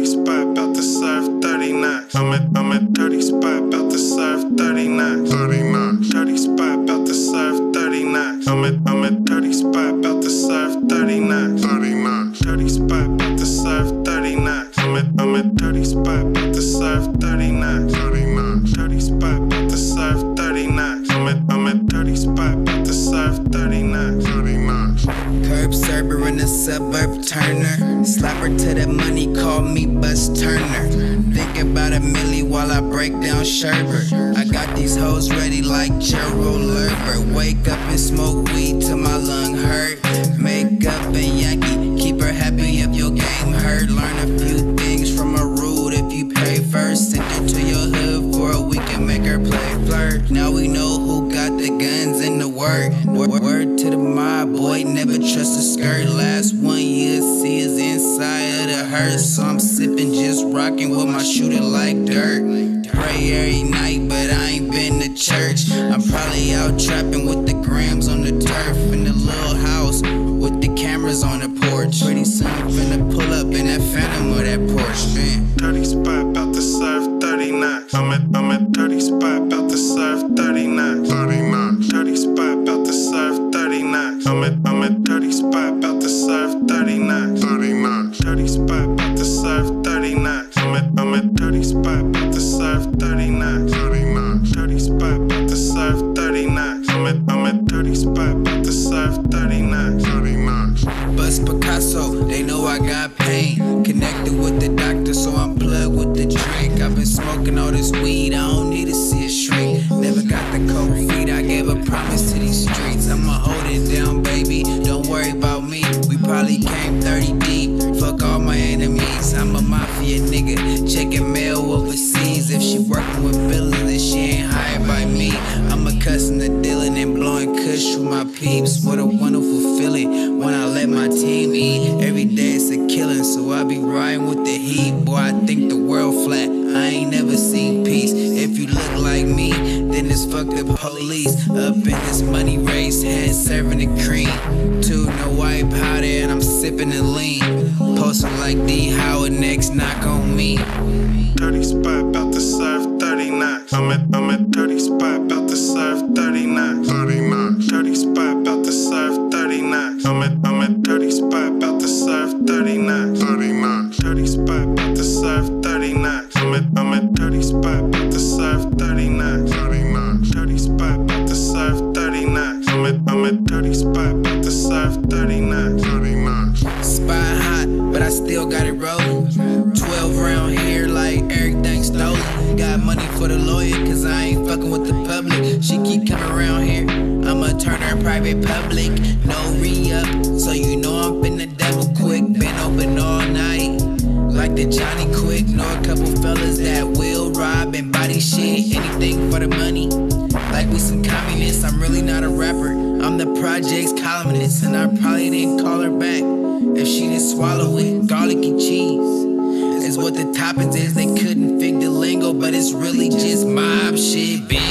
dirty spot, about to serve 30 knocks. I'm at dirty spot, about to serve 30 knocks. 30 knocks. Dirty spot, about to serve 30 knocks. I'm at dirty spot, about to serve 30 knocks. 30 knocks. Dirty spot, about to serve 30 knocks. I'm at dirty spot, about to serve 30 knocks. 30 knocks. Dirty spot, about to serve 30 knocks. I'm at dirty spot, about to serve 30 knocks. 30 knocks. Curb server in the suburb Turner. Slapper to the money, call me Bus Turner. Think about a milli while I break down Sherbert. I got these hoes ready like Gerald Lurber. Wake up and smoke weed till my lung hurt. Make up and Yankee, keep her happy if your game hurt. Learn a few things from a rude if you pay first. Send her to your hood for a week and make her play flirt. Now we know who got the guns and the work. Word to the mob, boy, never trust a skirt. Last one you see is inside of the hearse. So I'm sipping, just rocking with my shooter like dirt. Pray every night, but I ain't been to church. I'm probably out trapping with the grams on the turf. In the little house with the cameras on the porch. Pretty soon I'm finna pull up in that Phantom or that Porsche, man. Dirty spot, about to serve 30 knocks. I'm at dirty spot, about to serve 30 knocks. 30 knocks. Dirty spot, about to serve 30 knocks. I'm at dirty spot, about to serve 30 knocks. 30 knocks. Dirty spot, about to serve 30 knocks. I'm at dirty spot, about to serve 30 knocks. 30 knocks. Dirty spot, about to serve 30 knocks. I'm at dirty spot, about to serve 30 knocks. 30 knocks. Bust Picasso, they know I got pain. Connected with the doctor, so I'm plugged with the drink. I've been smoking all this weed, I don't need to see it shrink. Never got the cold feet, I gave a promise to these streets. I'ma hold it down, baby, don't worry about me. We probably came 30 deep, fuck all my enemies. I'm a mafia nigga, checking mail overseas. If she working with villains, then she ain't hired by me. I'm accustomed to dealing and blowing kush with my peeps. What a wonderful feeling when I let my team eat. Every day it's a killing, so I be riding with the heat. Boy, I think the world flat, I ain't never seen peace. If you look like me, then it's fuck the police. Up in this money race, head serving the cream. Two, no white powder, and I'm sipping the lean. Posting like D Howard, next knock on me. Dirty spot, about to serve 30 knocks. I'm at dirty spot, about to serve 30 knocks. 30 knocks. Dirty spot, about to serve 30 knocks. I'm at dirty spot, about to serve 30 knocks. 30 knocks. Dirty spot, about to serve 30 knocks. I'm at dirty spot, about to serve 30 knocks. 30 knocks. Dirty spot, about to serve 30 knocks. I'm at dirty spot, about to serve 30 knocks. 30 knocks. Spot hot, but I still got it rolling. 12 round here like everything stolen. Got money for the lawyer, cause I ain't fucking with the public. She keep coming around here, I'ma turn her private public. No re-up, so you know I'm finna double quick. Been open all night, like the Johnny Quick. Know a couple fellas that will rob and body shit. Anything for the money, like we some communists. I'm really not a rapper, I'm the project's columnist. And I probably didn't call her back if she didn't swallow it. Garlicky cheese is what the toppings is. They couldn't figure the lingo, but it's really just mob shit, bitch.